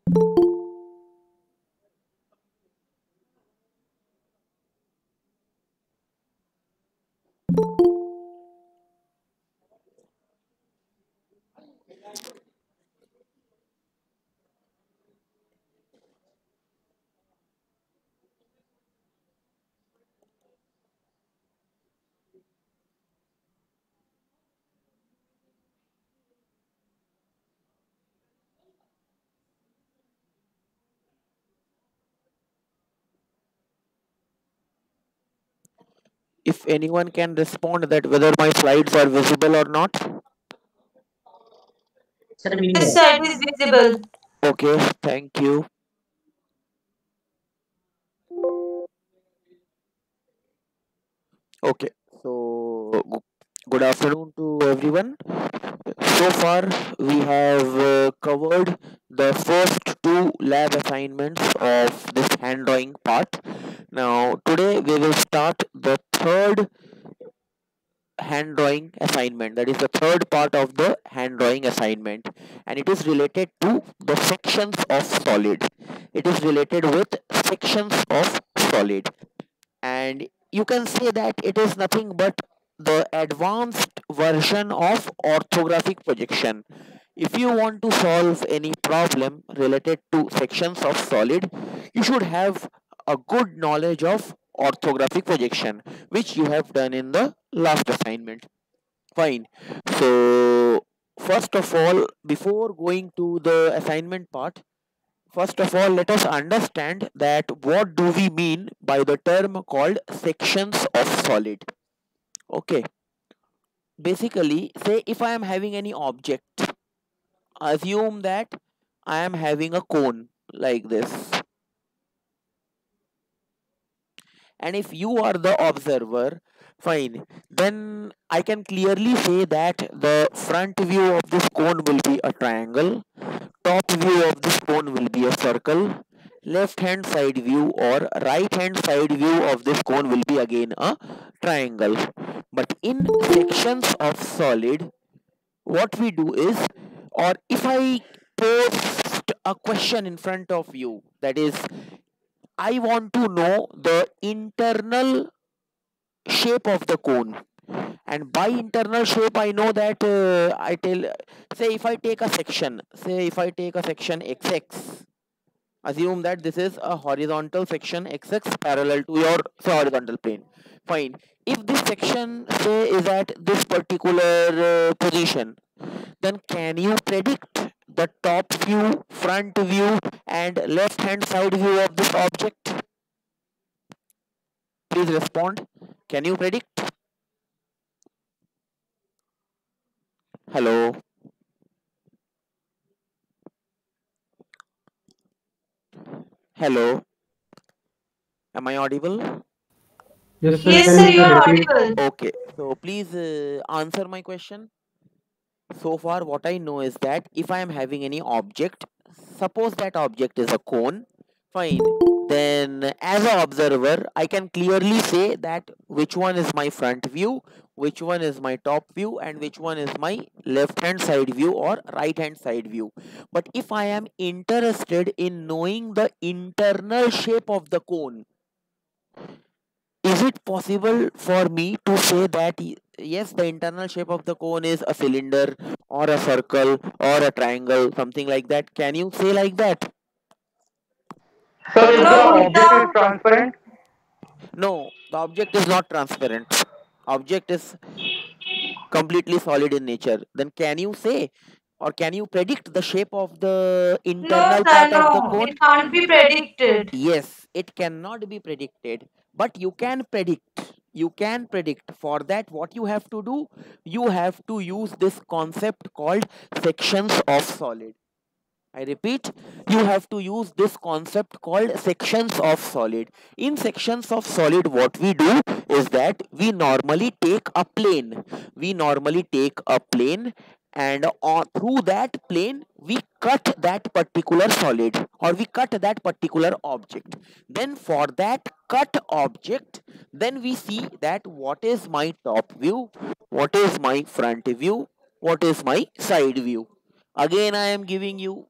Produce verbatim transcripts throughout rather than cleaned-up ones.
If anyone can respond that whether my slides are visible or not. Yes, sir, it is visible. Okay, thank you. Okay, so g- good afternoon to everyone. So far, we have uh, covered the first two lab assignments of this hand drawing part. Now, today we will start the third hand drawing assignment, that is the third part of the hand drawing assignment, and it is related to the sections of solid. It is related with sections of solid, and you can say that it is nothing but the advanced version of orthographic projection. If you want to solve any problem related to sections of solid, you should have a good knowledge of orthographic projection, which you have done in the last assignment. Fine. So, first of all, before going to the assignment part, first of all, let us understand that what do we mean by the term called sections of solid. Okay. Basically, say if I am having any object, assume that I am having a cone like this. And if you are the observer, fine, then I can clearly say that the front view of this cone will be a triangle, top view of this cone will be a circle, left hand side view or right hand side view of this cone will be again a triangle. But in sections of solid, what we do is, or if I post a question in front of you, that is, I want to know the internal shape of the cone, and by internal shape I know that uh, I tell, say if I take a section, say if I take a section X X, assume that this is a horizontal section X X parallel to your say horizontal plane. Fine. If this section say is at this particular uh, position, then can you predict the top view, front view, and left hand side view of this object? Please respond. Can you predict? Hello. Hello. Am I audible? Yes, sir. Yes, Can sir, you you are repeat? audible. Okay. So please uh, answer my question. So far, what I know is that if I am having any object, suppose that object is a cone, fine. Then, as an observer, I can clearly say that which one is my front view, which one is my top view, and which one is my left hand side view or right hand side view. But if I am interested in knowing the internal shape of the cone, is it possible for me to say that y- yes, the internal shape of the cone is a cylinder or a circle or a triangle, something like that? Can you say like that? Sir, if the No, object is the transparent, No, the object is not transparent. Object is completely solid in nature. Then can you say or can you predict the shape of the no, internal sir, part of the no. cone? It can't be predicted. Yes, it cannot be predicted, but you can predict. You can predict. For that, what you have to do, you have to use this concept called sections of solid. I repeat, you have to use this concept called sections of solid. In sections of solid, what we do is that we normally take a plane. We normally take a plane, and on, through that plane, we cut that particular solid or we cut that particular object. Then for that cut object, then we see that what is my top view, what is my front view, what is my side view. Again, I am giving you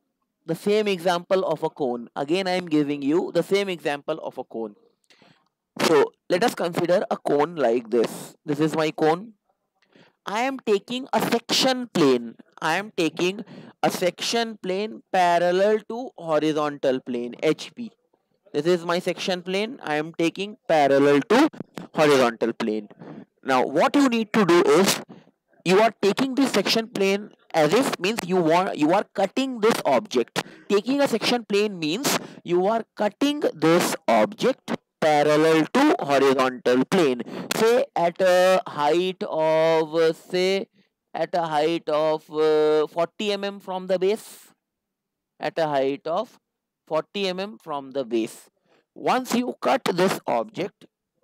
the same example of a cone. Again, I am giving you the same example of a cone. So let us consider a cone like this. This is my cone. I am taking a section plane. I am taking a section plane parallel to horizontal plane H P. This is my section plane. I am taking parallel to horizontal plane. Now what you need to do is, you are taking this section plane as if, means you want you are cutting this object. Taking a section plane means you are cutting this object parallel to horizontal plane, say at a height of uh, say at a height of uh, forty millimeters from the base, at a height of forty millimeters from the base. Once you cut this object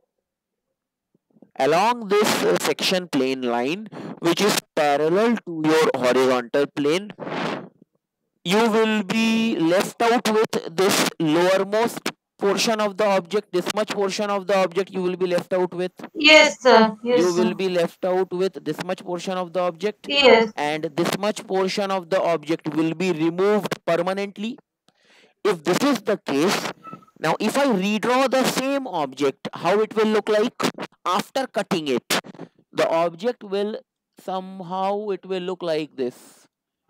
along this uh, section plane line, which is parallel to your horizontal plane, you will be left out with this lowermost portion of the object. This much portion of the object you will be left out with. Yes, sir. Yes, You sir. will be left out with this much portion of the object, Yes. and this much portion of the object will be removed permanently. If this is the case, now if I redraw the same object, how it will look like after cutting it? The object will somehow, it will look like this.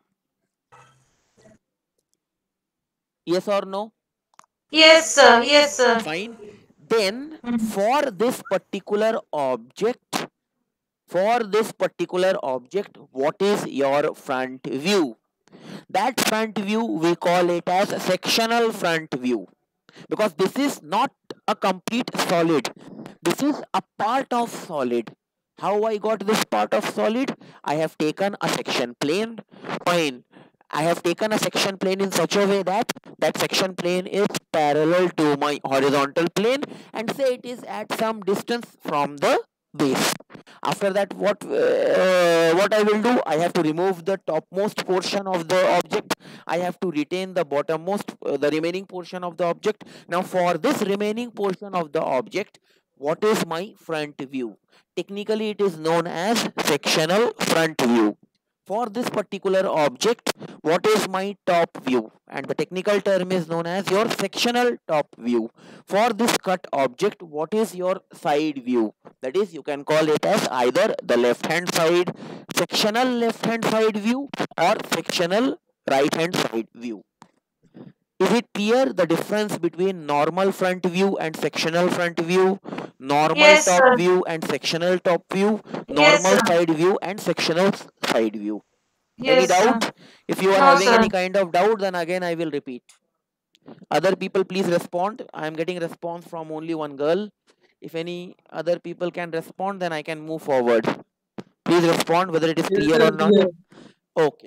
Yes or no? Yes, sir. Yes, sir. Fine. Then Mhm. for this particular object, for this particular object, what is your front view? That front view, we call it as sectional front view, because this is not a complete solid. This is a part of solid. How I got this part of solid? I have taken a section plane. Fine. I have taken a section plane in such a way that that section plane is parallel to my horizontal plane, and say it is at some distance from the base. After that, what uh, what I will do? I have to remove the topmost portion of the object. I have to retain the bottommost, uh, the remaining portion of the object. Now, for this remaining portion of the object, what is my front view? Technically, it is known as sectional front view. For this particular object, what is my top view? And the technical term is known as your sectional top view. For this cut object, what is your side view? That is, you can call it as either the left hand side, sectional left hand side view, or sectional right hand side view. Is it clear the difference between normal front view and sectional front view, normal Yes, top sir. view and sectional top view, Yes, normal sir. side view and sectional s- side view? Any Yes, sir. doubt? If you are No, having any sir. kind of doubt, then again I will repeat. Other people, please respond. I am getting response from only one girl. If any other people can respond, then I can move forward. Please respond whether it is Yes, clear sir, or not. clear. Okay.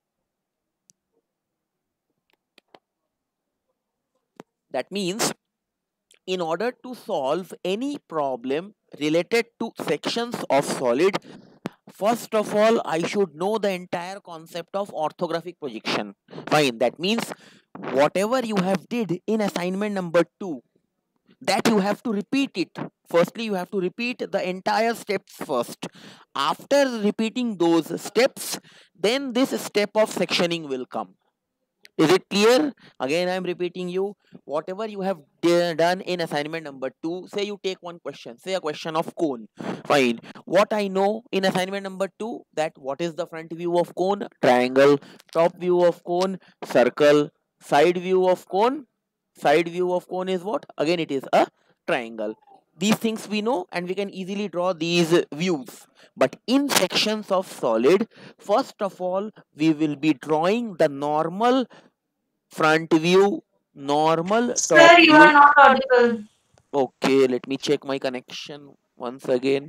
That means, in order to solve any problem related to sections of solid, first of all, I should know the entire concept of orthographic projection. Fine. That means whatever you have did in assignment number two, that you have to repeat it. Firstly, you have to repeat the entire steps first. After repeating those steps, then this step of sectioning will come. Is it clear? Again, I am repeating you. Whatever you have d- done in assignment number two, say you take one question, say a question of cone. Fine. What I know in assignment number two, that what is the front view of cone? Triangle. Top view of cone? Circle. Side view of cone? Side view of cone is what? Again, it is a triangle. These things we know, and we can easily draw these views. But in sections of solid, first of all, we will be drawing the normal front view, normal top Sir, you view. are not audible. Okay, let me check my connection once again.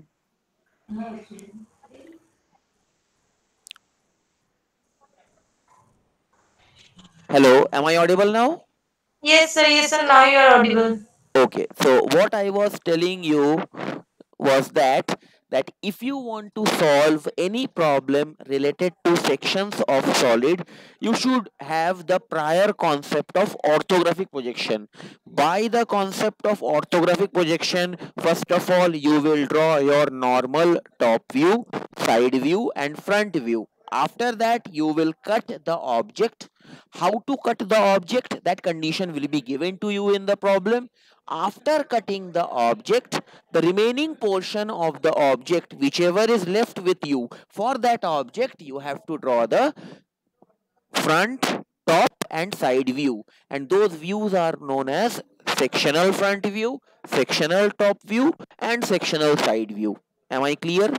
Hello, am I audible now? Yes, sir. Yes, sir. Now you are audible. Okay, so what I was telling you was that that if you want to solve any problem related to sections of solid, you should have the prior concept of orthographic projection. By the concept of orthographic projection, first of all, you will draw your normal top view, side view and front view. After that, you will cut the object. How to cut the object? That condition will be given to you in the problem. After cutting the object, the remaining portion of the object, whichever is left with you, for that object, you have to draw the front, top, and side view. And those views are known as sectional front view, sectional top view, and sectional side view. Am I clear?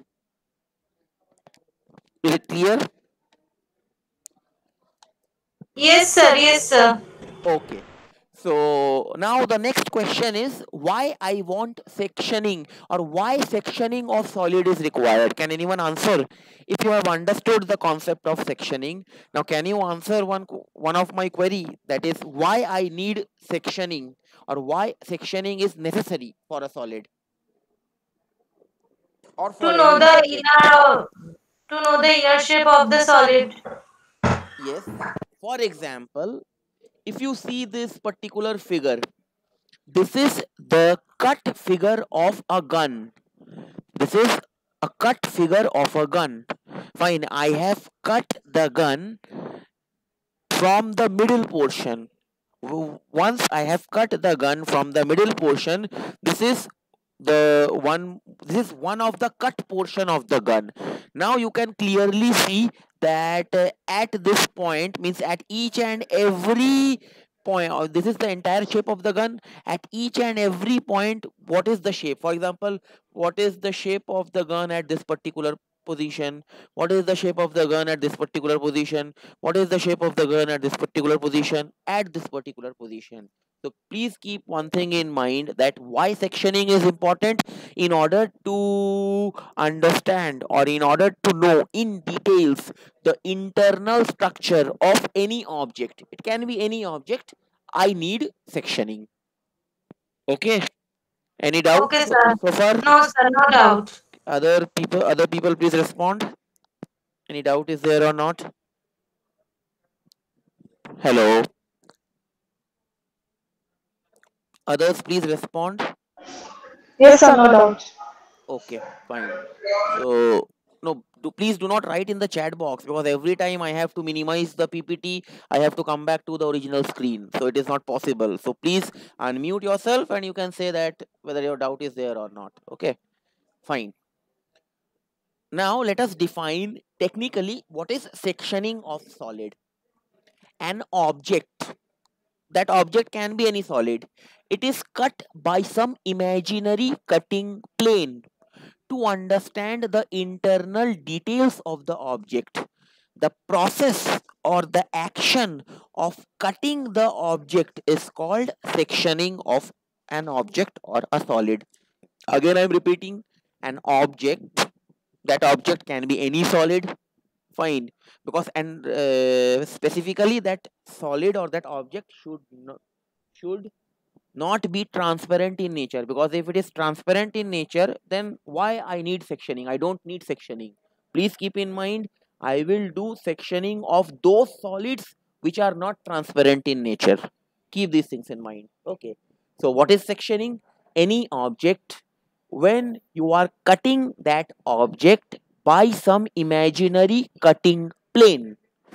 Is it clear? Yes, sir. Yes, sir. Okay. So now the next question is why I want sectioning or why sectioning of solid is required. Can anyone answer? If you have understood the concept of sectioning, now can you answer one qu- one of my query, that is why I need sectioning or why sectioning is necessary for a solid or To for know any the object? inner, to know the inner shape of the solid. Yes. For example, if you see this particular figure, this is the cut figure of a gun. This is a cut figure of a gun. Fine, I have cut the gun from the middle portion. W- Once I have cut the gun from the middle portion, this is the one this is one of the cut portion of the gun. Now you can clearly see that uh, at this point, means at each and every point, or this is the entire shape of the gun. At each and every point, what is the shape? For example, what is the shape of the gun at this particular position? What is the shape of the gun at this particular position? What is the shape of the gun at this particular position? At this particular position. So please keep one thing in mind, that why sectioning is important, in order to understand or in order to know in details the internal structure of any object. It can be any object. I need sectioning. Okay. Any doubt Okay, so, sir. so far? No, sir. No doubt. Other people, other people, please respond. Any doubt is there or not? Hello. Others, please respond. Yes, sir, no doubt. Okay, fine. So, no, do, please do not write in the chat box, because every time I have to minimize the P P T, I have to come back to the original screen. So, it is not possible. So, please unmute yourself and you can say that whether your doubt is there or not. Okay, fine. Now, let us define technically what is sectioning of solid. An object, that object can be any solid, it is cut by some imaginary cutting plane. To understand the internal details of the object, the process or the action of cutting the object is called sectioning of an object or a solid. Again, I'm repeating, an object, that object can be any solid. Fine, because and uh, specifically that solid or that object should not, should not be transparent in nature, because if it is transparent in nature, then why I need sectioning? I don't need sectioning. Please keep in mind, I will do sectioning of those solids which are not transparent in nature. Keep these things in mind. Okay, so what is sectioning? Any object, when you are cutting that object by some imaginary cutting plane,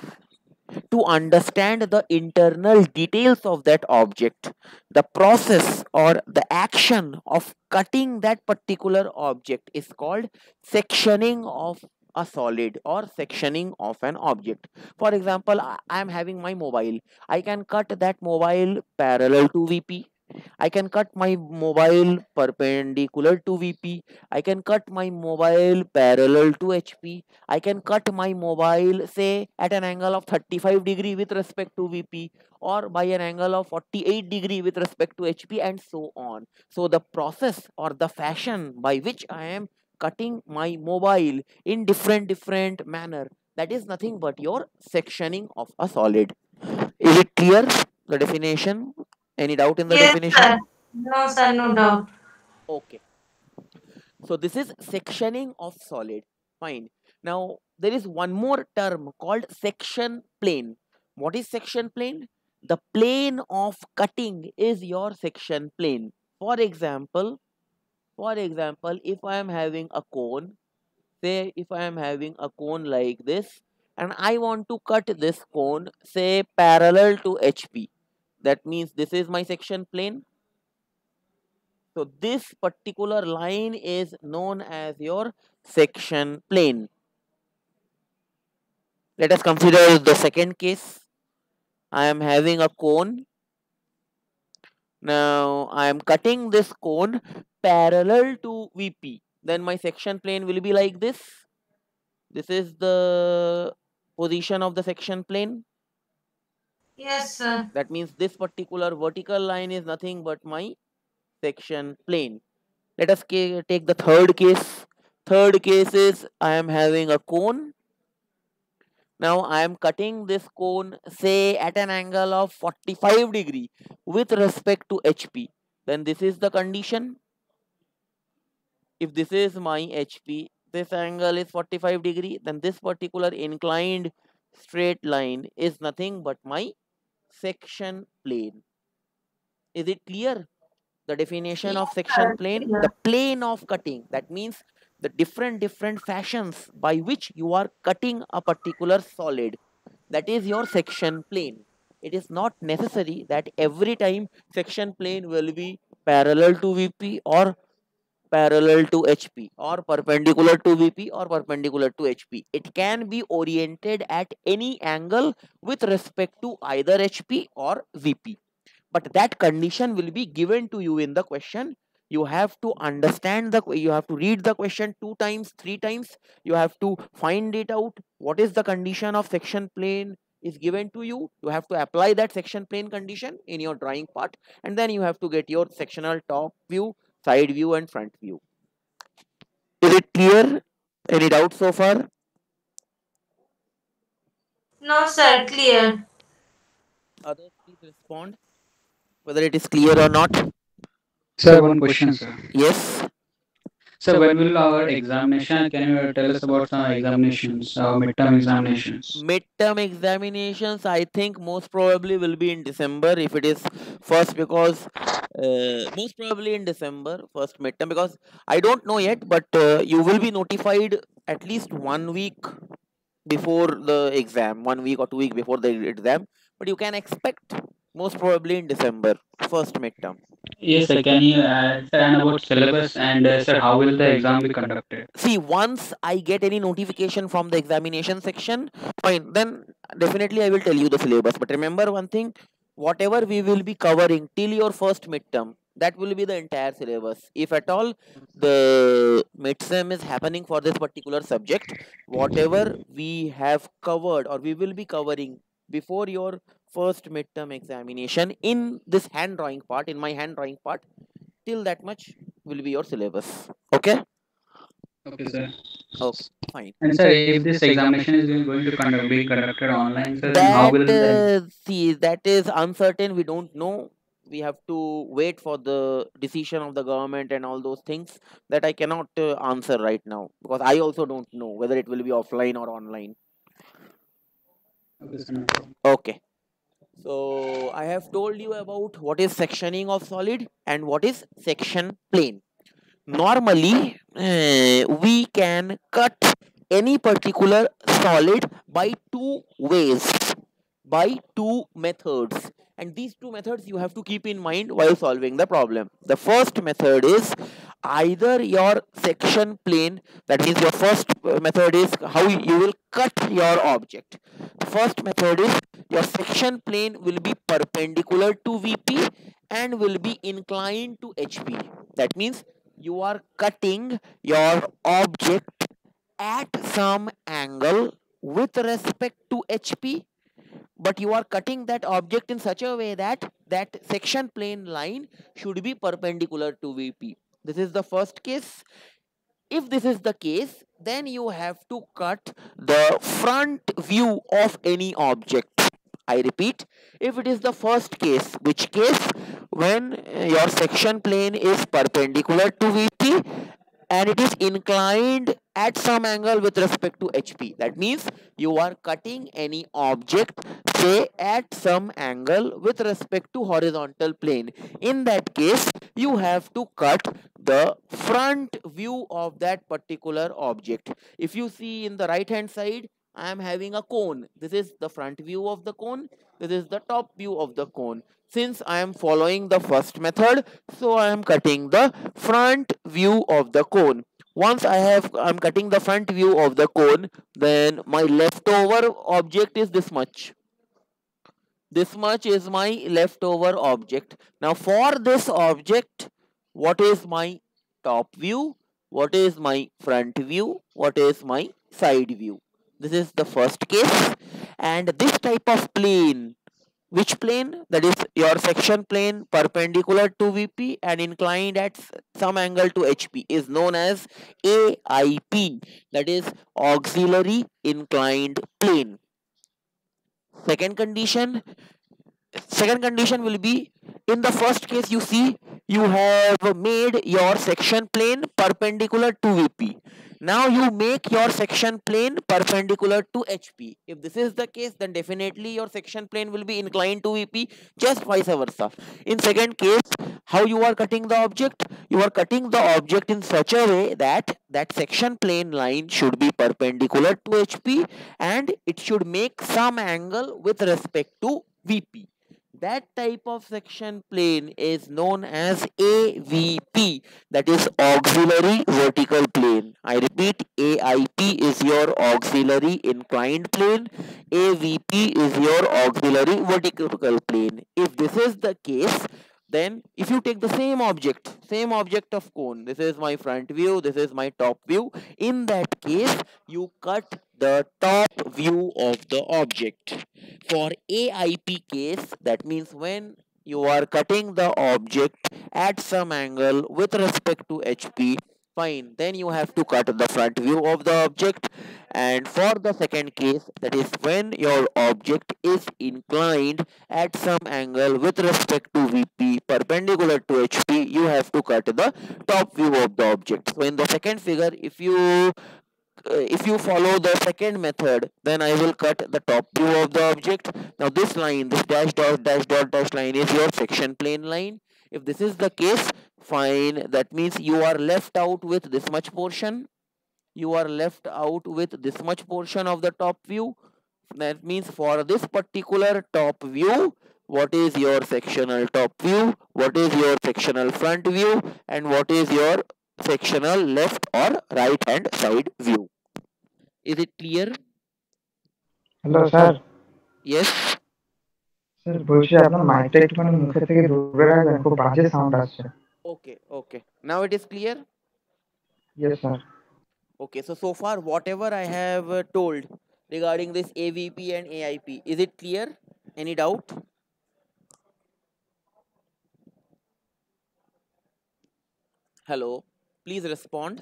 to understand the internal details of that object, the process or the action of cutting that particular object is called sectioning of a solid or sectioning of an object. For example, I I am having my mobile. I can cut that mobile parallel to V P. I can cut my mobile perpendicular to V P. I can cut my mobile parallel to H P. I can cut my mobile, say, at an angle of thirty-five degree with respect to V P, or by an angle of forty-eight degree with respect to H P, and so on. So the process or the fashion by which I am cutting my mobile in different different manner, that is nothing but your sectioning of a solid. Is it clear, the definition? Any doubt in the Yes, definition? sir. No, sir. No doubt. Okay. So this is sectioning of solid. Fine. Now there is one more term called section plane. What is section plane? The plane of cutting is your section plane. For example, for example, if I am having a cone, say if I am having a cone like this, and I want to cut this cone, say parallel to H P. That means this is my section plane. So this particular line is known as your section plane. Let us consider the second case. I am having a cone. Now I am cutting this cone parallel to V P. Then my section plane will be like this. This is the position of the section plane. Yes, sir. That means this particular vertical line is nothing but my section plane. Let us ca- take the third case. Third case is I am having a cone. Now I am cutting this cone, say at an angle of forty-five degree with respect to H P. Then this is the condition. If this is my H P, this angle is forty-five degree, then this particular inclined straight line is nothing but my section plane. Is it clear? The definition of Yes, section sir. plane, the Yeah. plane of cutting, that means the different different fashions by which you are cutting a particular solid, that is your section plane. It is not necessary that every time section plane will be parallel to VP or parallel to H P or perpendicular to V P or perpendicular to H P. It can be oriented at any angle with respect to either H P or V P. But that condition will be given to you in the question. You have to understand the, you have to read the question two times, three times. You have to find it out. What is the condition of section plane is given to you. You have to apply that section plane condition in your drawing part, and then you have to get your sectional top view, side view, and front view. Is it clear? Any doubt so far? No, sir. Clear. Others, please respond whether it is clear or not. Sir, one question, sir. Yes. Sir, when will our examination? Can you tell us about some examinations, our midterm examinations? Midterm examinations, I think most probably will be in December if it is first, because uh, most probably in December, first midterm, because I don't know yet, but uh, you will be notified at least one week before the exam, one week or two week before the exam, but you can expect most probably in December, first midterm. Yes, sir. Can you add sir, and about syllabus and uh, sir, how will the exam be conducted? See, once I get any notification from the examination section, fine, then definitely I will tell you the syllabus. But remember one thing, whatever we will be covering till your first midterm, that will be the entire syllabus. If at all the midsem is happening for this particular subject, whatever we have covered or we will be covering before your first midterm examination in this hand drawing part, in my hand drawing part, till that much will be your syllabus. Okay? Okay, sir. Okay, fine. And sir, if this examination is going to conduct, be conducted online, sir, then how That will the uh, see, that is uncertain. We don't know. We have to wait for the decision of the government and all those things that I cannot uh, answer right now, because I also don't know whether it will be offline or online. okay, sir, no problem. Okay. So I have told you about what is sectioning of solid and what is section plane. Normally, uh, we can cut any particular solid by two ways, by two methods, and these two methods you have to keep in mind while solving the problem. The first method is either your section plane, that means your first uh, method is how you will cut your object. The first method is your section plane will be perpendicular to VP and will be inclined to HP. That means you are cutting your object at some angle with respect to H P, but you are cutting that object in such a way that that section plane line should be perpendicular to V P. This is the first case. If this is the case, then you have to cut the front view of any object. I repeat, if it is the first case, which case when uh, your section plane is perpendicular to V P and it is inclined at some angle with respect to H P. That means you are cutting any object, say at some angle with respect to horizontal plane. In that case, you have to cut the front view of that particular object. If you see in the right hand side, I am having a cone. This is the front view of the cone. This is the top view of the cone. Since I am following the first method, so I am cutting the front view of the cone. Once I have, I'm cutting the front view of the cone, then my leftover object is this much. This much is my leftover object. Now for this object, what is my top view? What is my front view? What is my side view? This is the first case. And this type of plane, which plane? That is your section plane perpendicular to V P and inclined at some angle to H P, is known as A I P. That is auxiliary inclined plane. Second condition, second condition will be, in the first case you see you have made your section plane perpendicular to V P. Now you make your section plane perpendicular to H P. If this is the case, then definitely your section plane will be inclined to V P, just vice versa. In second case, how you are cutting the object? You are cutting the object in such a way that that section plane line should be perpendicular to H P and it should make some angle with respect to V P. That type of section plane is known as A V P, that is auxiliary vertical plane. I repeat, A I P is your auxiliary inclined plane, A V P is your auxiliary vertical plane. If this is the case, then if you take the same object, same object of cone, this is my front view, this is my top view, in that case you cut the top view of the object. For A I P case, that means when you are cutting the object at some angle with respect to H P, fine, then you have to cut the front view of the object. And for the second case, that is when your object is inclined at some angle with respect to V P perpendicular to H P, you have to cut the top view of the object. So in the second figure, if you uh, if you follow the second method, then I will cut the top view of the object. Now this line, this dash dot dash dot dash line is your section plane line. If this is the case, fine, that means you are left out with this much portion. You are left out with this much portion of the top view. That means for this particular top view, what is your sectional top view, what is your sectional front view, and what is your sectional left or right hand side view. Is it clear? Hello sir Yes. Sir বলছি আপনার মাইকটা একটু মানে মুখে থেকে দূরে রাখবেন, খুব বাজে সাউন্ড আসছে। Okay, okay. Now it is clear? Yes sir. Okay, so so far whatever I have uh, told regarding this A V P and A I P, is it clear? Any doubt? Hello, please respond.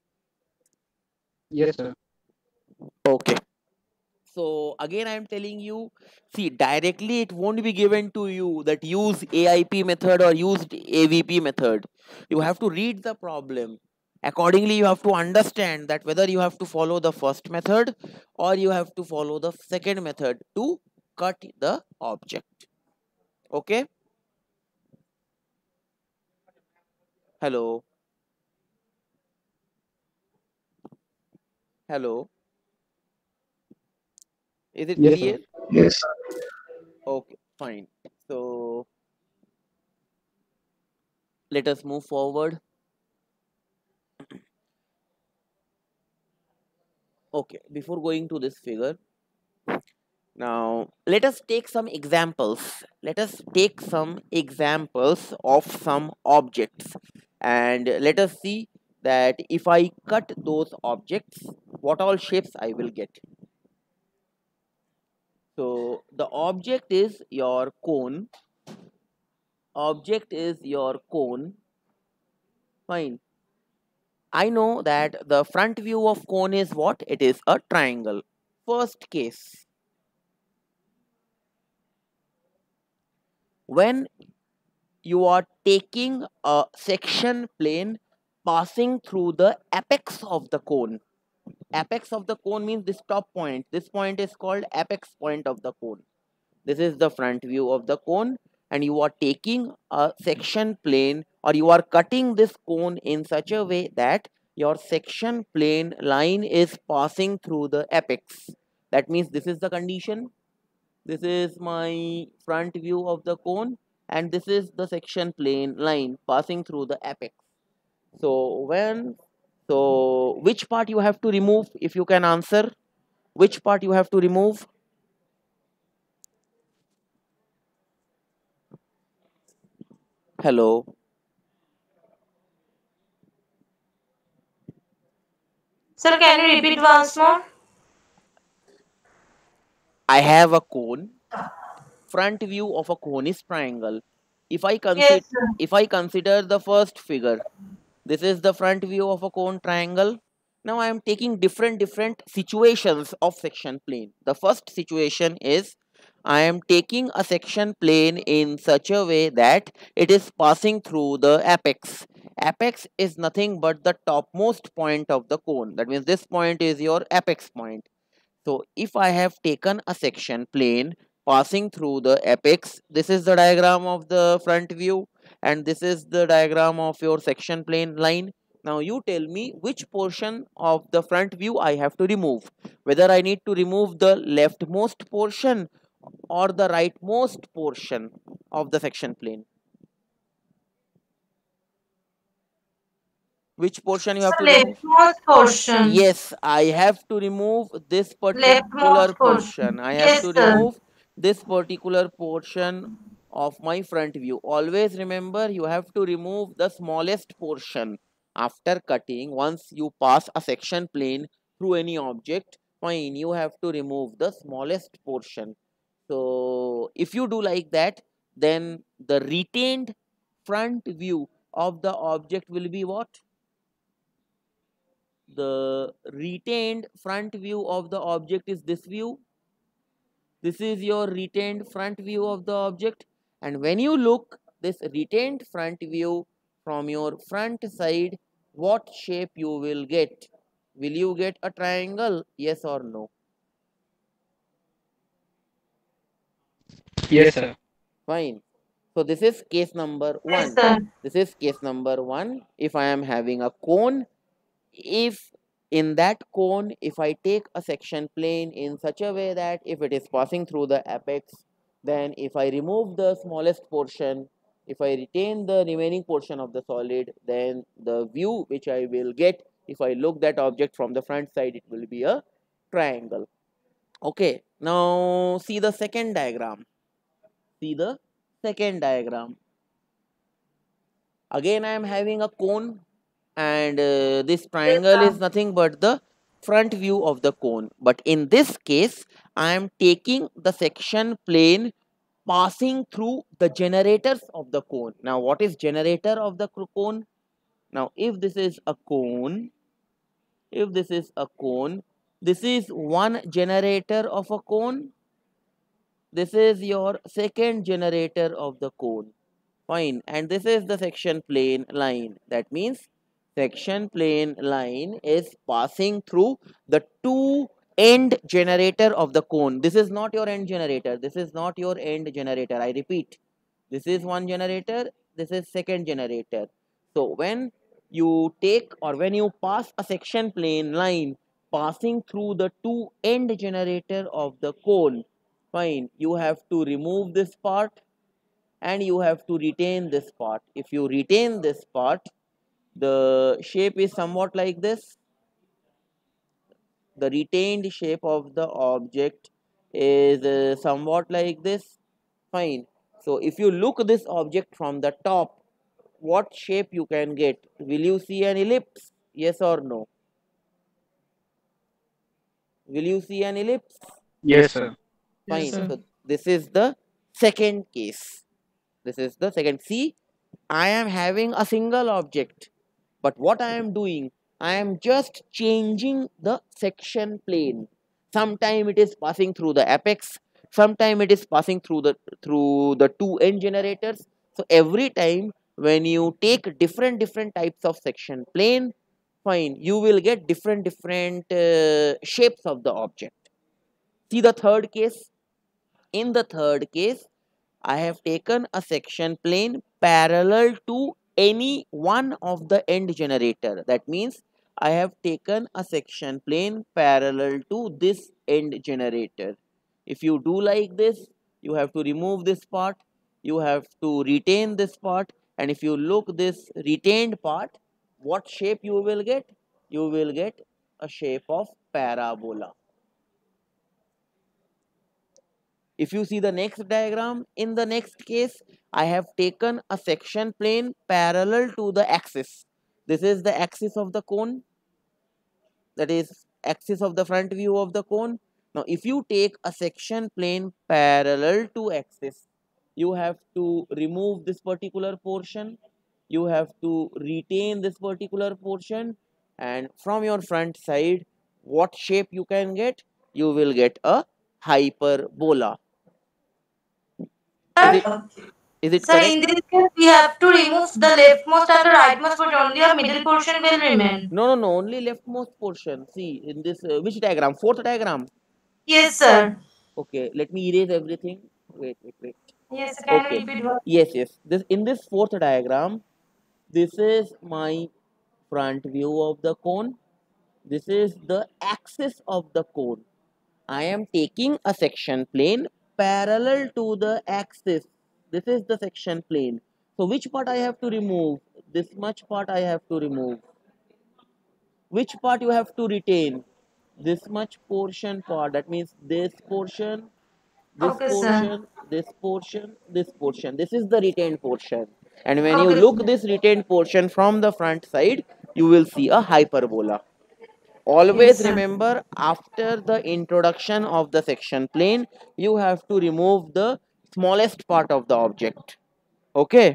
Yes, sir. Okay. So again I am telling you, see, directly it won't be given to you that use A I P method or use A V P method. You have to read the problem. Accordingly, you have to understand that whether you have to follow the first method or you have to follow the second method to cut the object. Okay? Hello? Hello? Is it Yes, clear? Yes. Okay, fine. So let us move forward. Okay, before going to this figure, now let us take some examples. Let us take some examples of some objects and let us see that if I cut those objects, what all shapes I will get. So the object is your cone. Object is your cone. Fine. I know that the front view of cone is what? It is a triangle. First case. When you are taking a section plane passing through the apex of the cone. Apex of the cone means this top point. This point is called apex point of the cone. This is the front view of the cone, and you are taking a section plane or you are cutting this cone in such a way that your section plane line is passing through the apex. That means this is the condition. This is my front view of the cone, and this is the section plane line passing through the apex. So when, so which part you have to remove? If you can answer, which part you have to remove? Hello. Sir, can you repeat once more? I have a cone. Front view of a cone is triangle. If I consider, Yes, sir. if I consider the first figure, this is the front view of a cone triangle. Now I am taking different different situations of section plane. The first situation is I am taking a section plane in such a way that it is passing through the apex. Apex is nothing but the topmost point of the cone. That means this point is your apex point. So if I have taken a section plane passing through the apex, this is the diagram of the front view, and this is the diagram of your section plane line. Now you tell me which portion of the front view I have to remove. Whether I need to remove the leftmost portion or the rightmost portion of the section plane. Which portion you have to remove? Leftmost portion. Yes, I have to remove this particular Leftmost portion. portion. I have Yes, to sir. remove this particular portion of my front view. Always remember, you have to remove the smallest portion after cutting. Once you pass a section plane through any object, fine, you have to remove the smallest portion. So if you do like that, then the retained front view of the object will be what? The retained front view of the object is this view. This is your retained front view of the object, and when you look this retained front view from your front side, what shape you will get? Will you get a triangle? Yes or no? Yes, sir. Fine. So this is case number Yes, one. sir. This is case number one. If I am having a cone, if in that cone, if I take a section plane in such a way that if it is passing through the apex, then if I remove the smallest portion, if I retain the remaining portion of the solid, then the view which I will get, if I look that object from the front side, it will be a triangle. Okay, now see the second diagram. See the second diagram. Again, I am having a cone, and uh, this triangle is nothing but the front view of the cone. But in this case, I am taking the section plane passing through the generators of the cone. Now, what is generator of the cone? Now, if this is a cone, if this is a cone, this is one generator of a cone. This is your second generator of the cone. Fine. And this is the section plane line. That means section plane line is passing through the two end generator of the cone. This is not your end generator. This is not your end generator. I repeat. This is one generator. This is second generator. So when you take or when you pass a section plane line passing through the two end generator of the cone, fine, you have to remove this part and you have to retain this part. If you retain this part, the shape is somewhat like this. The retained shape of the object is uh, somewhat like this. Fine. So if you look this object from the top, what shape you can get? Will you see an ellipse? Yes or no? Will you see an ellipse? Yes, sir. Fine. Yes, sir. So this is the second case. This is the second. See, I am having a single object, but what I am doing, I am just changing the section plane. Sometime it is passing through the apex, sometime it is passing through the through the two end generators. So every time when you take different different types of section plane, fine, you will get different different uh, shapes of the object. See the third case. In the third case, I have taken a section plane parallel to any one of the end generator. That means I have taken a section plane parallel to this end generator. If you do like this, you have to remove this part, you have to retain this part, and if you look this retained part, what shape you will get? You will get a shape of parabola. If you see the next diagram, in the next case, I have taken a section plane parallel to the axis. This is the axis of the cone, that is axis of the front view of the cone. Now, if you take a section plane parallel to axis, you have to remove this particular portion, you have to retain this particular portion, and from your front side, what shape you can get? You will get a hyperbola. Is it, Sir, is it sir, correct? in this case, we have to remove the leftmost and the rightmost portion. Only the middle portion will remain. No, no, no, only leftmost portion. See, in this, uh, which diagram? Fourth diagram. Yes, sir. Okay, let me erase everything. Wait, wait, wait. Yes, sir. Can you Okay. repeat what? Yes, yes. This in this fourth diagram, this is my front view of the cone. This is the axis of the cone. I am taking a section plane parallel to the axis. This is the section plane. So which part I have to remove? This much part I have to remove. Which part you have to retain? This much portion part. That means this portion, this Okay, sir. portion, this portion, this portion. This is the retained portion. And when you Okay, look sir. this retained portion from the front side, you will see a hyperbola. Yes, Always sir. remember, after the introduction of the section plane, you have to remove the smallest part of the object. Okay?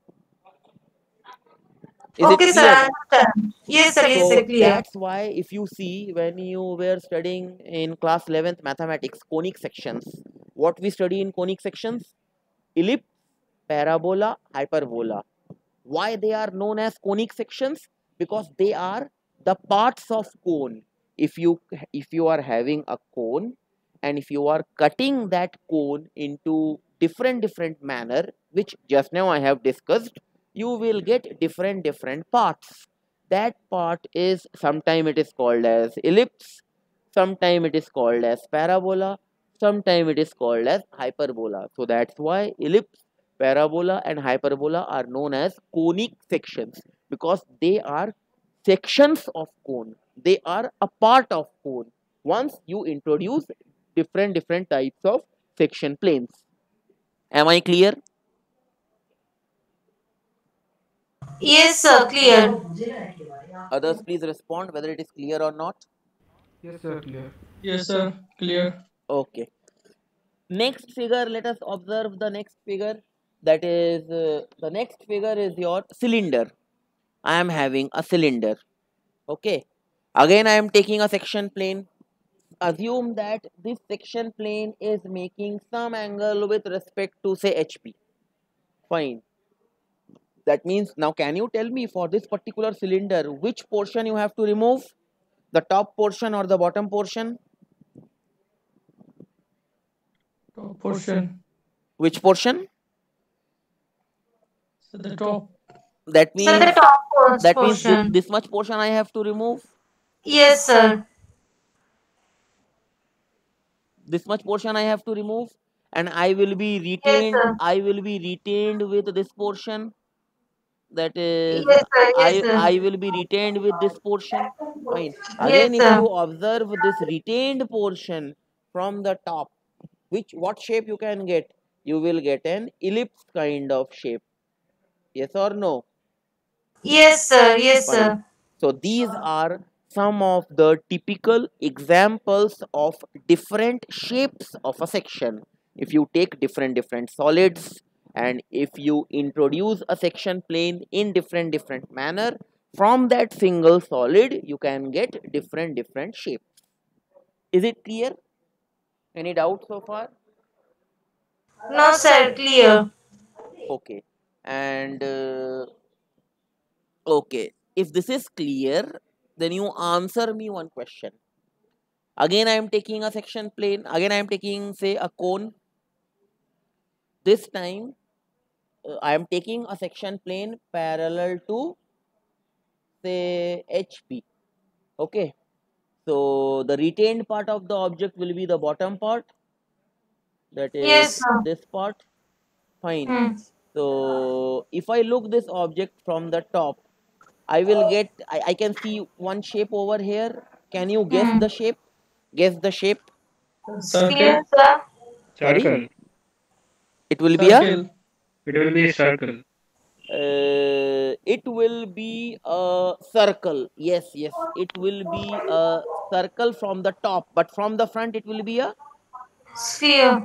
Is it Okay, sir. clear? I understand. Yes, sir. Yes, sir. So Clear. that's why if you see when you were studying in class eleventh mathematics, conic sections, what we study in conic sections? Ellipse, parabola, hyperbola. Why they are known as conic sections? Because they are the parts of cone. If you if you are having a cone and if you are cutting that cone into different different manner, which just now I have discussed, you will get different different parts. That part is sometime it is called as ellipse, sometime it is called as parabola, sometime it is called as hyperbola. So that's why ellipse, parabola and hyperbola are known as conic sections, because they are sections of cone. They are a part of cone. Once you introduce different different types of section planes. Am I clear? Yes, sir. Clear. Others please respond whether it is clear or not. Yes, sir, clear. Yes, sir. Clear. Okay. Next figure, let us observe the next figure. That is, uh, the next figure is your cylinder. I am having a cylinder. Okay. Again, I am taking a section plane. Assume that this section plane is making some angle with respect to, say, H P. Fine. That means, now can you tell me for this particular cylinder, which portion you have to remove? The top portion or the bottom portion? Top portion. Which portion? So the top. That Sir, the means, top first that means this, portion. this much portion I have to remove. Yes, sir. This much portion I have to remove, and I will be Yes, retained. sir. I will be retained with this portion. That is, Yes, sir. Yes, I sir. I will be retained with this portion. Fine. Yes, Again, if sir. you observe this retained portion from the top, which what shape you can get? You will get an ellipse kind of shape. Yes or no? Yes, sir. Yes, Fine. sir. So these are some of the typical examples of different shapes of a section. If you take different different solids and if you introduce a section plane in different different manner, from that single solid you can get different different shapes. Is it clear? Any doubt so far? No, sir. Clear. Okay. And uh, okay, if this is clear, then you answer me one question. Again, I am taking a section plane. Again, I am taking, say, a cone. This time, uh, I am taking a section plane parallel to, say, H P. Okay, so the retained part of the object will be the bottom part, that Yes, is sir. this part. Fine. Hmm. So if I look this object from the top, I will get, I, I can see one shape over here. Can you guess Hmm. the shape? Guess the shape. Clear, sir. Sorry? Circle. It will be a, Circle. It will be a circle. uh, it will be a circle. Yes, yes. It will be a circle from the top, but from the front it will be a, Sphere.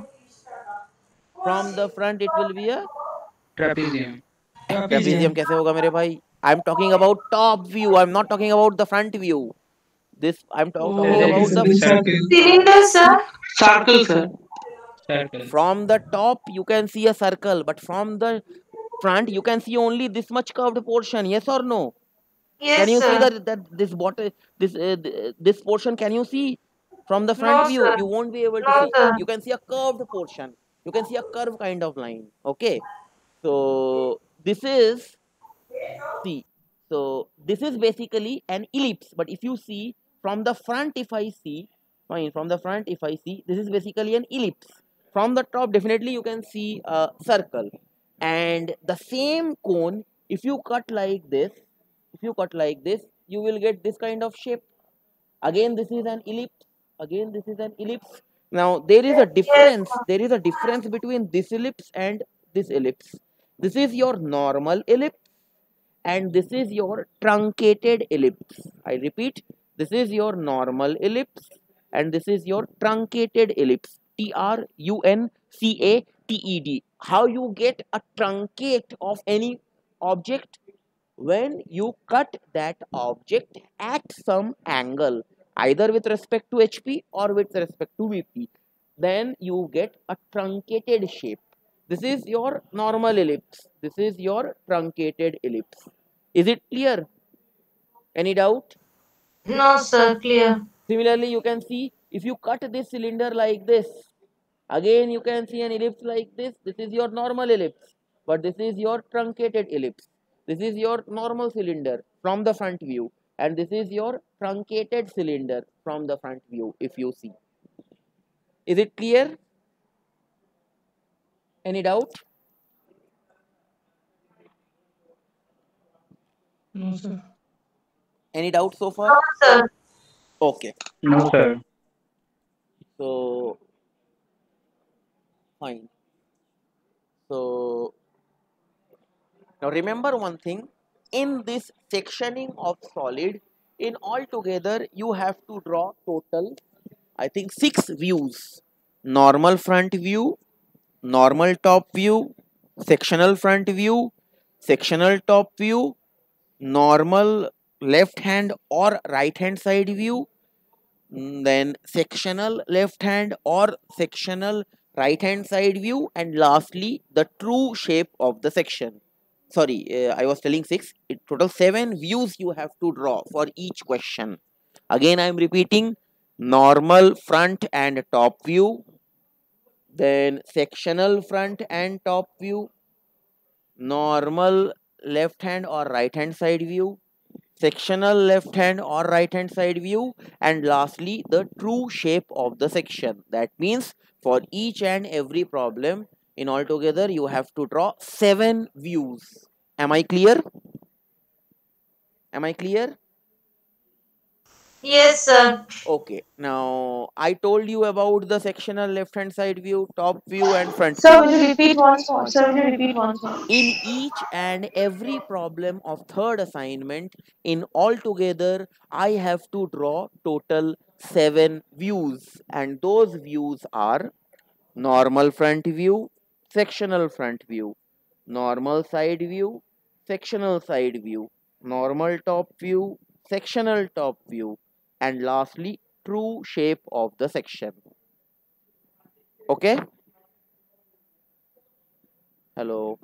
from the front it will be a Trapezium. trapezium. कैसे होगा मेरे भाई? I'm talking about top view. I'm not talking about the front view. This I'm ta- talking Then it about will the be circle. Cylinder, sir. Circle, sir. Circle. from the top you can see a circle, but from the front you can see only this much curved portion. Yes or no? Can Yes, you see sir. that that this bottom, this uh, th- this portion, can you see from the front No, view? sir. You won't be able to No, see. sir. You can see a curved portion. You can see a curve kind of line. Okay, so this is, see, so this is basically an ellipse, but if you see from the front, if I see, fine, from the front if I see, this is basically an ellipse. From the top definitely you can see a circle, and the same cone, if you cut like this, if you cut like this, you will get this kind of shape. Again this is an ellipse, again this is an ellipse. Now there is a Yes, difference, there is a difference between this ellipse and this ellipse. This is your normal ellipse and this is your truncated ellipse. I repeat, this is your normal ellipse and this is your truncated ellipse. T R U N C A T E D. How you get a truncate of any object? When you cut that object at some angle, either with respect to H P or with respect to V P, then you get a truncated shape. This is your normal ellipse. This is your truncated ellipse. Is it clear? Any doubt? no, sir. Clear. Similarly, you can see if you cut this cylinder like this, again you can see an ellipse like this. This is your normal ellipse, but this is your truncated ellipse. This is your normal cylinder from the front view, and this is your truncated cylinder from the front view, if you see. Is it clear? Any doubt? No, sir. Any doubt so far? No, sir. Okay, No, sir. so fine. So now remember one thing, in this sectioning of solid, in altogether you have to draw total, I think, six views. Normal front view, normal top view, sectional front view, sectional top view, normal left hand or right hand side view, mm, then sectional left hand or sectional right hand side view, and lastly the true shape of the section. Sorry, uh, I was telling six. It total seven views you have to draw for each question. Again I am repeating, normal front and top view, then sectional front and top view, normal left hand or right hand side view, sectional left hand or right hand side view, and lastly the true shape of the section. That means for each and every problem, in altogether you have to draw seven views. Am I clear? Am I clear? Yes, sir. Okay, now I told you about the sectional left hand side view, top view and front Sir, view. will you repeat once more? Sir, will you repeat once more? In each and every problem of third assignment, in altogether I have to draw total seven views, and those views are normal front view, sectional front view, normal side view, sectional side view, normal top view, sectional top view, and lastly true shape of the section. Okay, hello,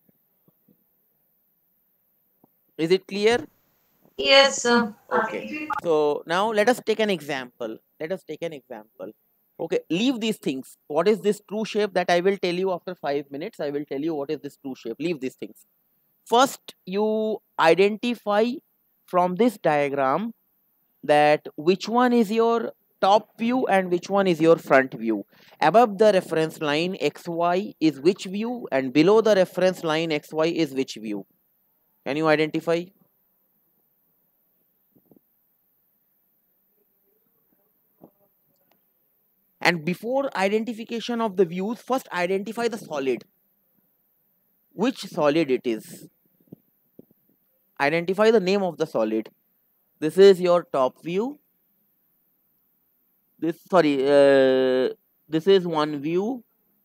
is it clear? Yes, sir. Okay, so now let us take an example. Let us take an example. Okay, leave these things. What is this true shape that I will tell you after five minutes? I will tell you what is this true shape. Leave these things. First, you identify from this diagram that which one is your top view and which one is your front view. Above the reference line xy is which view, and below the reference line xy is which view. Can you identify? And before identification of the views, first identify the solid. Which solid it is. Identify the name of the solid. This is your top view. This, sorry, uh, this is one view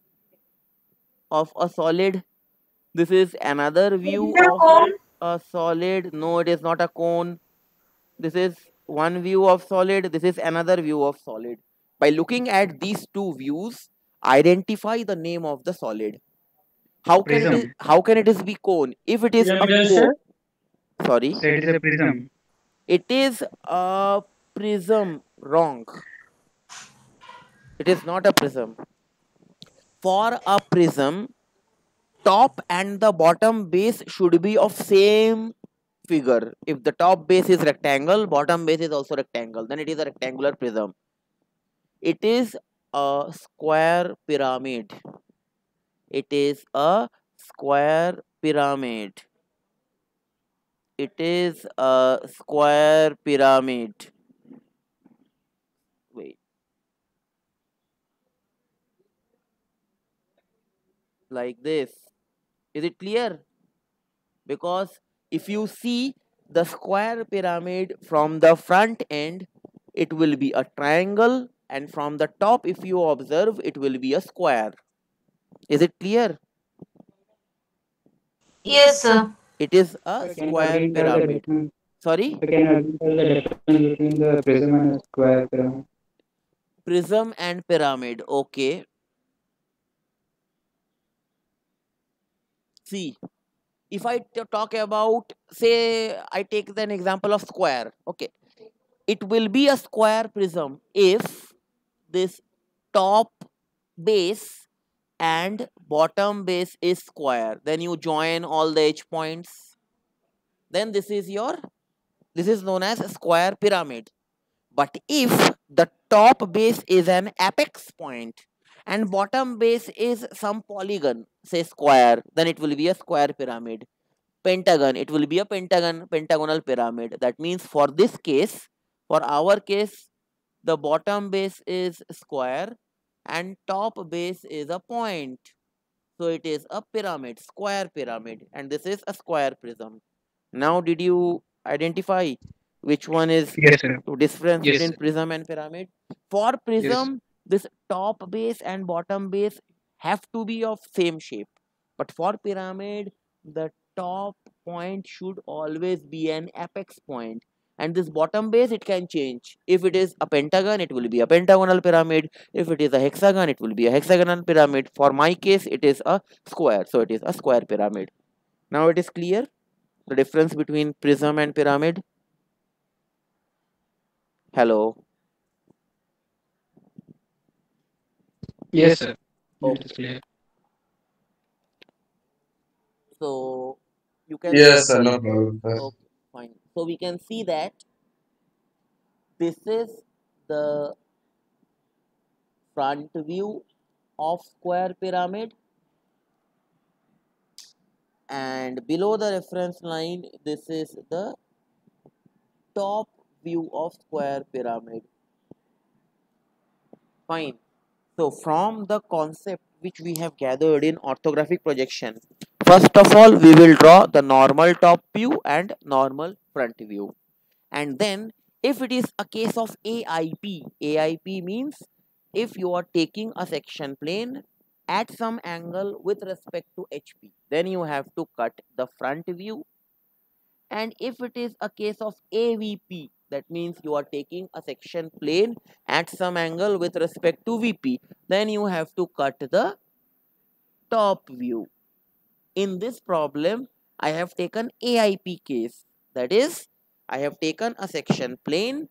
of a solid. This is another view Is it a of cone? a solid. No, it is not a cone. This is one view of solid. This is another view of solid. By looking at these two views, identify the name of the solid. How can it is, Prism. how can it is be cone? If it is a Pyramidal, cone, sir. sorry, So it is a prism. it is a prism. Wrong. It is not a prism. For a prism, top and the bottom base should be of same figure. If the top base is rectangle, bottom base is also rectangle, then it is a rectangular prism. It is a square pyramid. It is a square pyramid. It is a square pyramid. Wait. Like this. Is it clear? Because if you see the square pyramid from the front end, it will be a triangle, and from the top, if you observe, it will be a square. Is it clear? Yes, sir. It is a Sir, can you square again tell the pyramid. difference? Sorry? Sir, can you again tell the difference between the prism and a square pyramid? Prism and pyramid. Okay. See, if I t- talk about, say, I take an example of square. Okay. It will be a square prism if this top base and bottom base is square. Then you join all the edge points. Then this is your, this is known as a square pyramid. But if the top base is an apex point and bottom base is some polygon, say square, then it will be a square pyramid. Pentagon, it will be a pentagon, pentagonal pyramid. That means for this case, for our case, the bottom base is square and top base is a point. So it is a pyramid, square pyramid, and this is a square prism. Now, did you identify which one is Yes, sir. the difference Yes, between sir. prism and pyramid? For prism, this top base and bottom base have to be of same shape. But for pyramid, the top point should always be an apex point. And this bottom base, it can change. If it is a pentagon, it will be a pentagonal pyramid. If it is a hexagon, it will be a hexagonal pyramid. For my case, it is a square. So it is a square pyramid. Now it is clear the difference between prism and pyramid. Hello. Yes, sir. It Okay. is clear. So you can Yes, sir, no problem, sir. okay, fine. So we can see that this is the front view of square pyramid, and below the reference line, this is the top view of square pyramid. Fine. So from the concept which we have gathered in orthographic projection, first of all, we will draw the normal top view and normal front view. And then if it is a case of A I P, A I P means if you are taking a section plane at some angle with respect to H P, then you have to cut the front view. And if it is a case of A V P, that means you are taking a section plane at some angle with respect to V P, then you have to cut the top view. In this problem, I have taken A I P case. That is, I have taken a section plane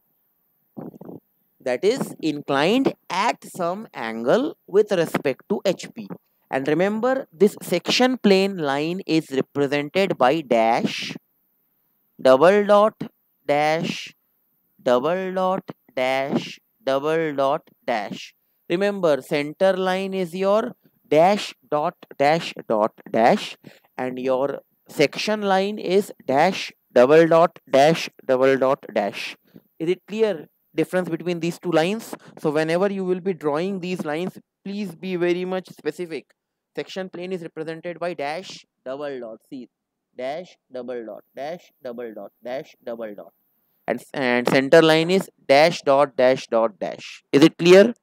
that is inclined at some angle with respect to H P. And remember, this section plane line is represented by dash, double dot, dash, double dot dash double dot dash. Remember, center line is your dash dot dash dot dash, and your section line is dash double dot dash double dot dash. Is it clear difference between these two lines? So whenever you will be drawing these lines, please be very much specific. Section plane is represented by dash double dot. See, dash double dot dash double dot dash double dot, and and center line is dash dot dash dot dash. Is it clear?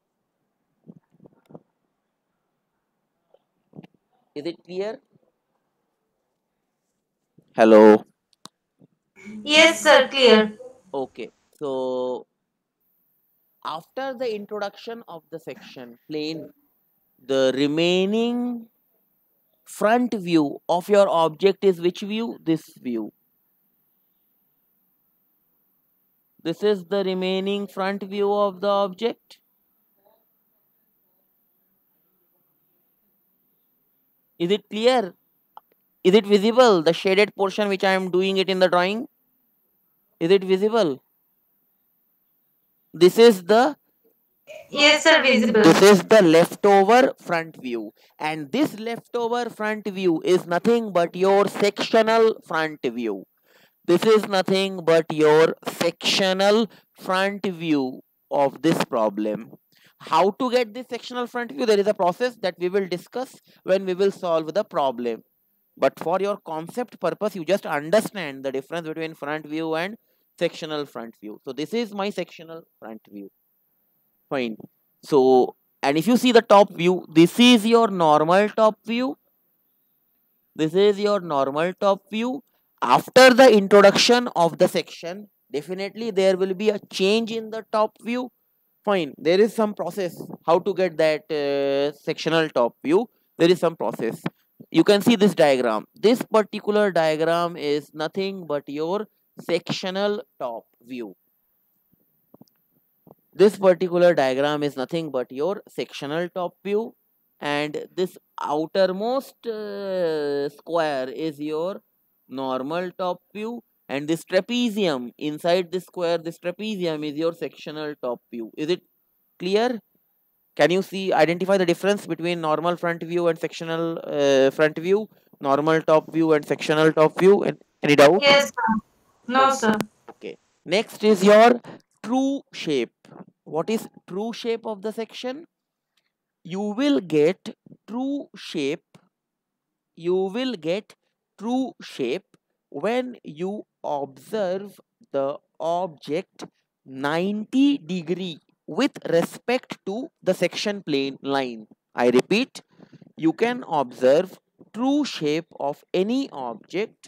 Is it clear? Hello. Yes, sir, clear. Okay, so after the introduction of the section plane, the remaining front view of your object is which view? This view. This is the remaining front view of the object. Is it clear? Is it visible? The shaded portion which I am doing it in the drawing. Is it visible? This is the Yes, sir, visible. This is the leftover front view, and this leftover front view is nothing but your sectional front view. This is nothing but your sectional front view of this problem. How to get this sectional front view? There is a process that we will discuss when we will solve the problem. But for your concept purpose, you just understand the difference between front view and sectional front view. So this is my sectional front view. Fine. So, and if you see the top view, this is your normal top view. This is your normal top view. After the introduction of the section, definitely there will be a change in the top view. Fine. There is some process how to get that uh, sectional top view. There is some process. You can see this diagram. This particular diagram is nothing but your sectional top view. This particular diagram is nothing but your sectional top view, and this outermost uh, square is your normal top view, and this trapezium inside this square, this trapezium is your sectional top view. Is it clear? Can you see, identify the difference between normal front view and sectional uh, front view, normal top view and sectional top view? And any doubt? Yes, sir. No, sir. Okay. Next is your true shape. What is true shape of the section? You will get true shape. You will get true shape when you observe the object ninety degree with respect to the section plane line. I repeat, you can observe true shape of any object.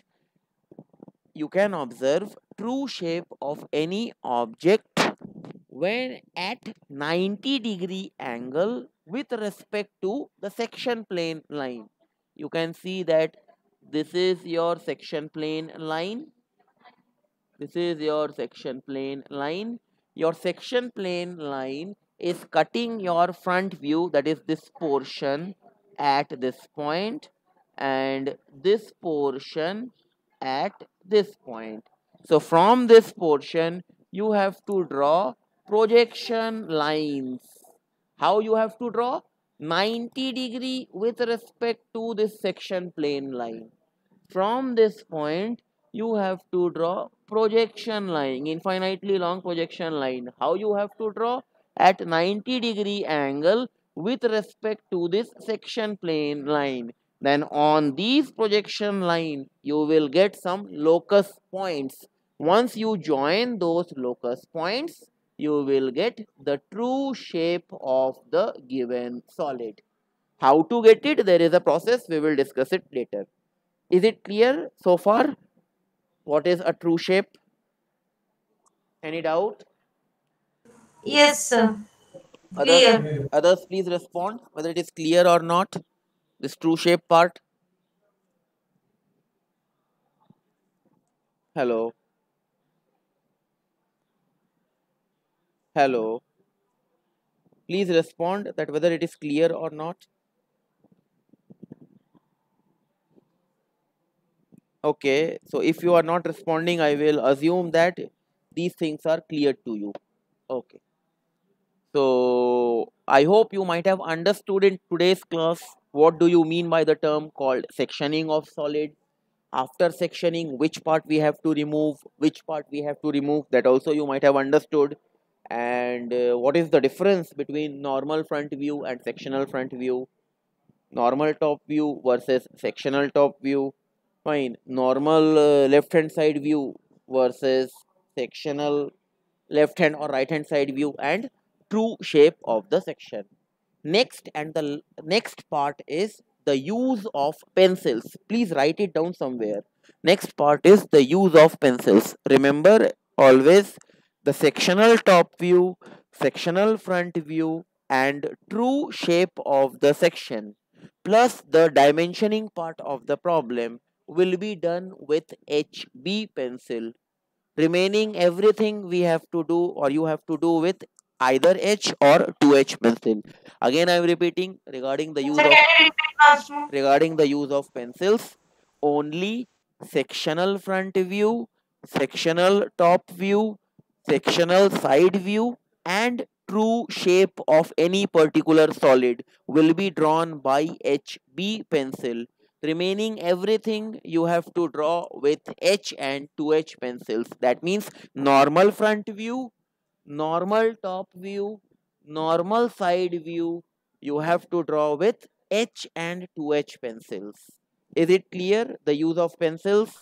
You can observe true shape of any object when at ninety degree angle with respect to the section plane line. You can see that this is your section plane line. This is your section plane line. Your section plane line is cutting your front view, that is this portion at this point, and this portion at this point. So from this portion you have to draw projection lines. How you have to draw? ninety degree with respect to this section plane line. From this point you have to draw projection line, infinitely long projection line. How you have to draw? At ninety degree angle with respect to this section plane line. Then on these projection line you will get some locus points. Once you join those locus points, you will get the true shape of the given solid. How to get it? There is a process, we will discuss it later. Is it clear so far? What is a true shape? Any doubt? Yes, sir. Others, Clear. others please respond whether it is clear or not, this true shape part. Hello. Hello. Please respond that whether it is clear or not. Okay, so if you are not responding, I will assume that these things are clear to you. Okay. So I hope you might have understood in today's class what do you mean by the term called sectioning of solid. After sectioning, which part we have to remove, which part we have to remove, that also you might have understood. And uh, what is the difference between normal front view and sectional front view, normal top view versus sectional top view, fine, normal uh, left hand side view versus sectional left hand or right hand side view, and true shape of the section. Next, and the l- next part is the use of pencils. Please write it down somewhere. Next part is the use of pencils. Remember always the sectional top view, sectional front view, and true shape of the section, plus the dimensioning part of the problem, will be done with H B pencil. Remaining everything we have to do, or you have to do with either H or two H pencil. Again I am repeating regarding the use Sir, of can you repeat once more? regarding the use of pencils. Only sectional front view, sectional top view, sectional side view, and true shape of any particular solid will be drawn by H B pencil. Remaining everything you have to draw with H and two H pencils. That means normal front view, normal top view, normal side view, you have to draw with H and two H pencils. Is it clear, the use of pencils?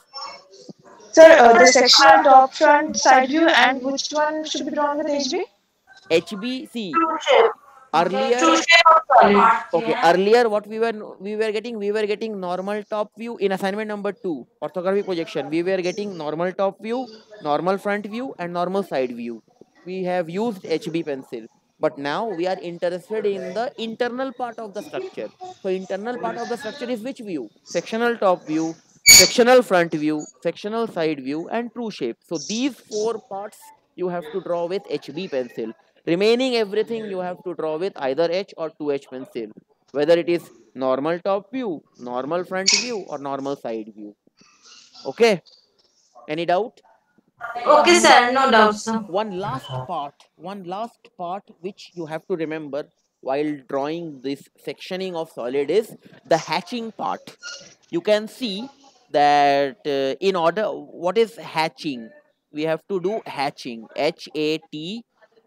Sir, uh, the sectional top, front, side view, and which one should be drawn with H B? H B, see, True shape. True earlier, shape of solid. okay, earlier what we were we were getting, we were getting normal top view in assignment number two, orthographic projection. We were getting normal top view, normal front view, and normal side view. We have used H B pencil, but now we are interested in the internal part of the structure. So internal part of the structure is which view? Sectional top view, sectional front view, sectional side view, and true shape. So these four parts you have to draw with H B pencil. Remaining everything you have to draw with either H or two H pencil, whether it is normal top view, normal front view, or normal side view. Okay, any doubt? Okay, sir. No doubt, sir. One last part, one last part which you have to remember while drawing this sectioning of solid is the hatching part. You can see that uh, in order, what is hatching? We have to do hatching, H A T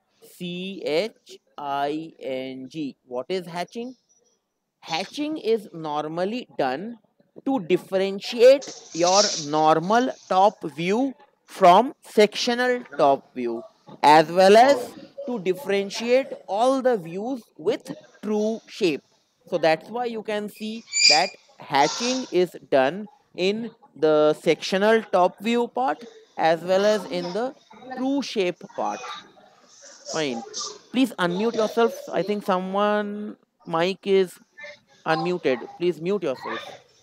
C H I N G. What is hatching? Hatching is normally done to differentiate your normal top view from sectional top view, as well as to differentiate all the views with true shape. So that's why you can see that hatching is done in the sectional top view part as well as in the true shape part. Fine. Please unmute yourself. I think someone mic is unmuted. Please mute yourself.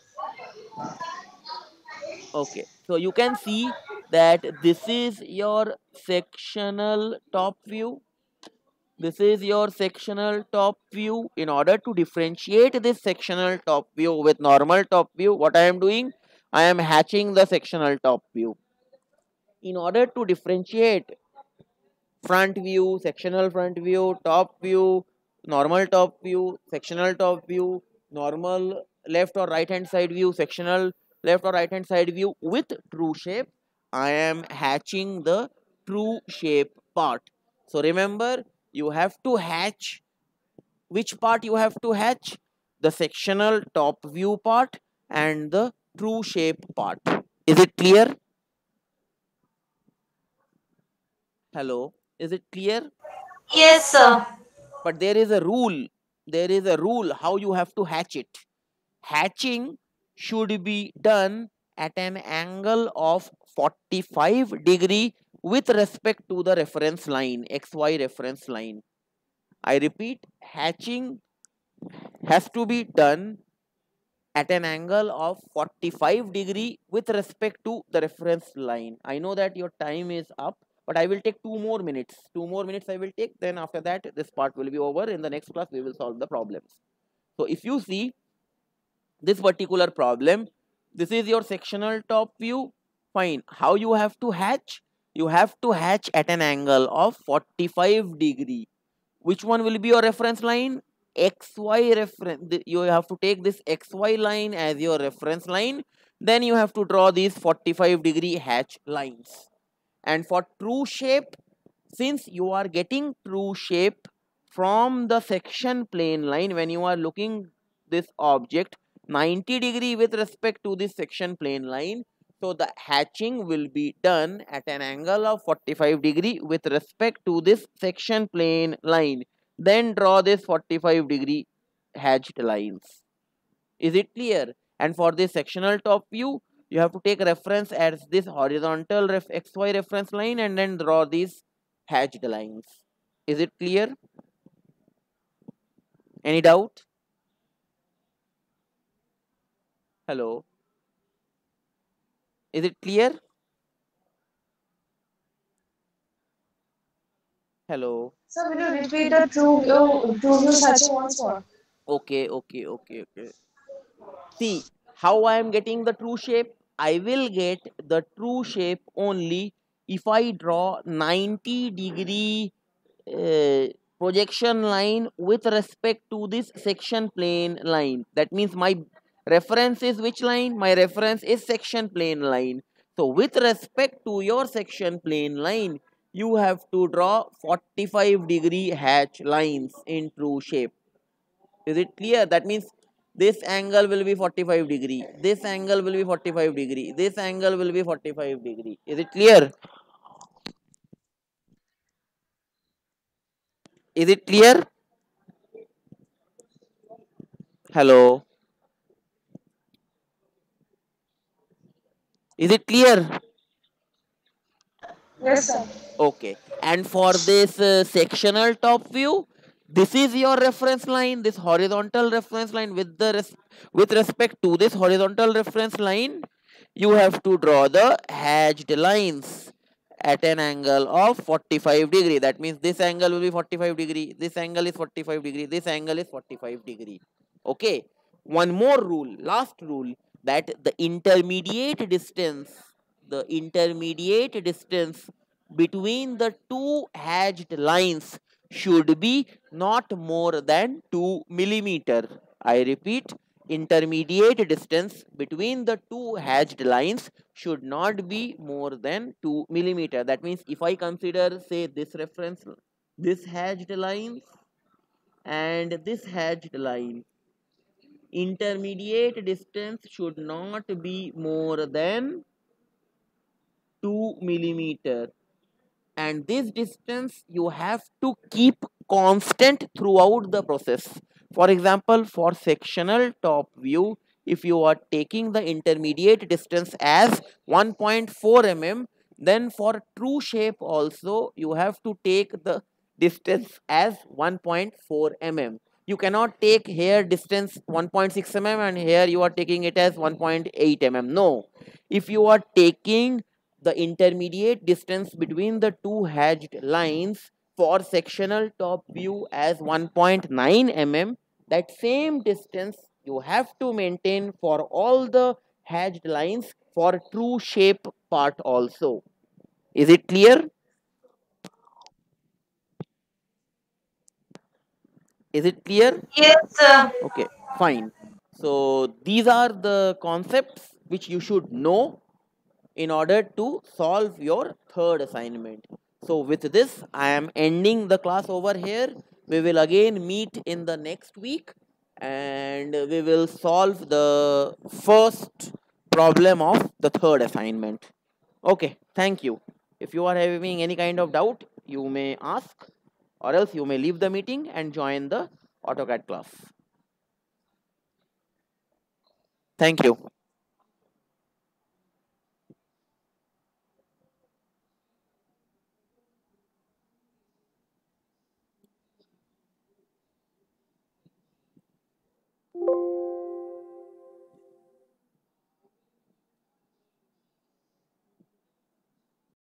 Okay. So you can see that this is your sectional top view. This is your sectional top view. In order to differentiate this sectional top view with normal top view, what I am doing? I am hatching the sectional top view. In order to differentiate front view, sectional front view, top view, normal top view, sectional top view, normal left or right hand side view, sectional left or right hand side view with true shape, I am hatching the true shape part. So remember, you have to hatch, which part you have to hatch? The sectional top view part and the true shape part. Is it clear? Hello, is it clear? Yes, sir. But there is a rule, there is a rule how you have to hatch it. Hatching should be done at an angle of forty-five degree with respect to the reference line, xy reference line. I repeat, hatching has to be done at an angle of forty-five degree with respect to the reference line. I know that your time is up, but I will take two more minutes. Two more minutes I will take. Then after that, this part will be over. In the next class, we will solve the problems. So if you see this particular problem, this is your sectional top view. Fine. How you have to hatch? you have to hatch at an angle of forty-five degree. Which one will be your reference line? X Y reference. You have to take this X Y line as your reference line. Then you have to draw these forty-five degree hatch lines. And for true shape, since you are getting true shape from the section plane line when you are looking this object ninety degree with respect to this section plane line, so the hatching will be done at an angle of forty-five degree with respect to this section plane line. Then draw this forty-five degree hatched lines. Is it clear? And for this sectional top view, you have to take reference as this horizontal ref xy reference line and then draw these hatched lines. Is it clear? Any doubt? Hello? Is it clear? Hello? Sir, will you repeat the true view, true view hatching once more? Okay, okay, okay, okay. See, how I am getting the true shape? I will get the true shape only if I draw ninety degree uh, projection line with respect to this section plane line. That means my reference is which line? My reference is section plane line. So with respect to your section plane line, you have to draw forty-five degree hatch lines in true shape. Is it clear? That means this angle will be forty-five degree. This angle will be forty-five degree. This angle will be forty-five degree. Is it clear? Is it clear? Hello? Is it clear? Yes, sir. Okay. And for this uh, sectional top view, this is your reference line, this horizontal reference line. With the res with respect to this horizontal reference line, you have to draw the hatched lines at an angle of forty-five degree. That means this angle will be forty-five degree, this angle is forty-five degree, this angle is forty-five degree. Okay. One more rule, last rule, that the intermediate distance, the intermediate distance between the two hatched lines should be not more than two millimeter. I repeat, intermediate distance between the two hatched lines should not be more than two millimeter. That means if I consider, say, this reference, this hatched line and this hatched line, intermediate distance should not be more than two millimeter, and this distance you have to keep constant throughout the process. For example, for sectional top view, if you are taking the intermediate distance as one point four millimeters, then for true shape also you have to take the distance as one point four millimeters. You cannot take here distance one point six millimeters and here you are taking it as one point eight millimeters. No. If you are taking the intermediate distance between the two hatched lines for sectional top view as one point nine millimeters, that same distance you have to maintain for all the hatched lines for true shape part also. Is it clear? Is it clear? Yes, sir. Okay, fine. So these are the concepts which you should know in order to solve your third assignment. So with this, I am ending the class over here. We will again meet in the next week and we will solve the first problem of the third assignment. Okay, thank you. If you are having any kind of doubt, you may ask, or else you may leave the meeting and join the AutoCAD class. Thank you.